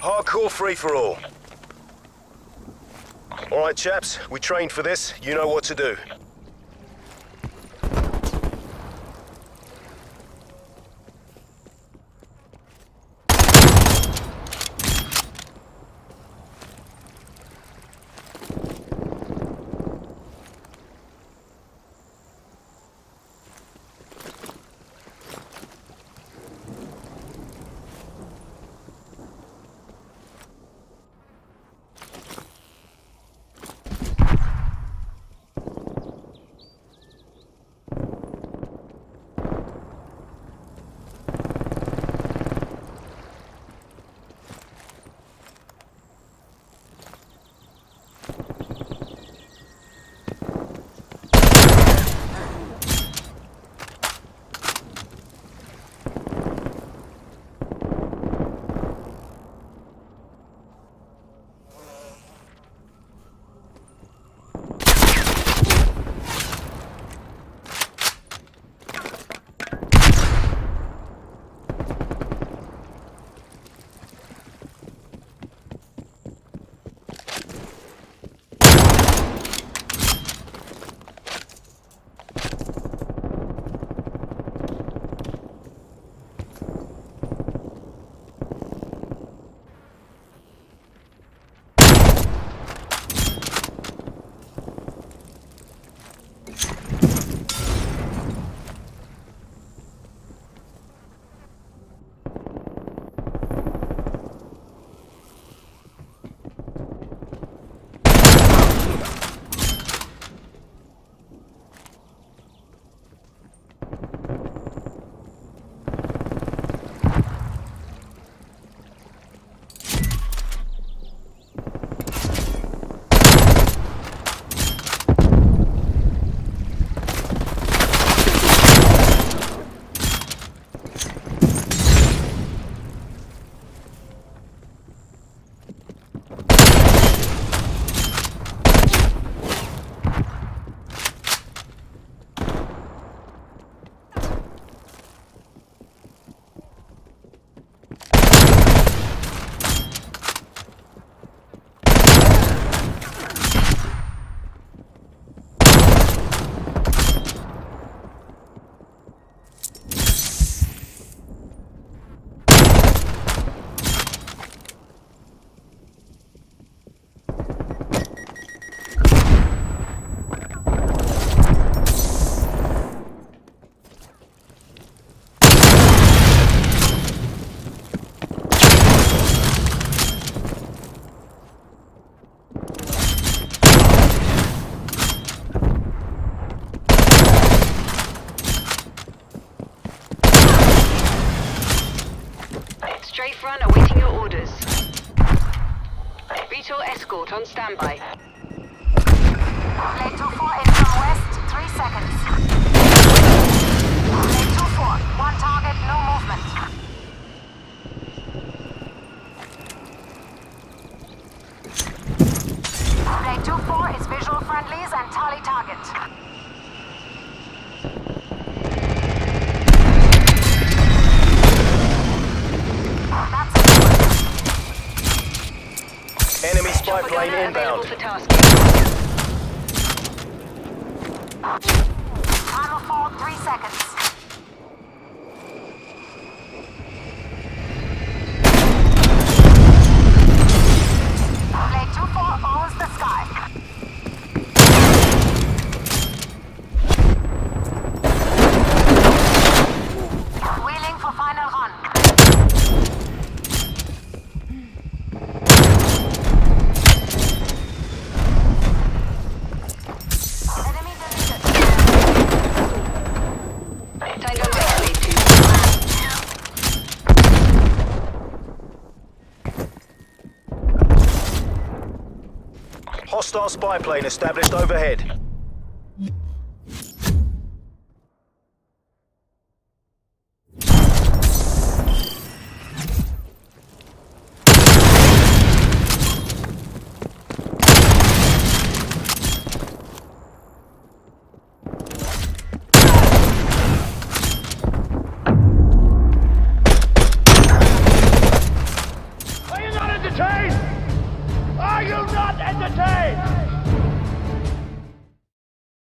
Hardcore free-for-all. Alright chaps, we trained for this, you know what to do. Strafe run awaiting your orders. Beetle escort on standby. Lane 2-4 in from west, 3 seconds. Lane 2-4, one target, no movement. Lane 2-4 is visual friendlies and tally target. Enemy spy plane inbound. Final fall, 3 seconds. Lane 2-4 owns the sky. Wheeling for final run. Hostile spy plane established overhead. What are you gonna entertained? Are you not entertained?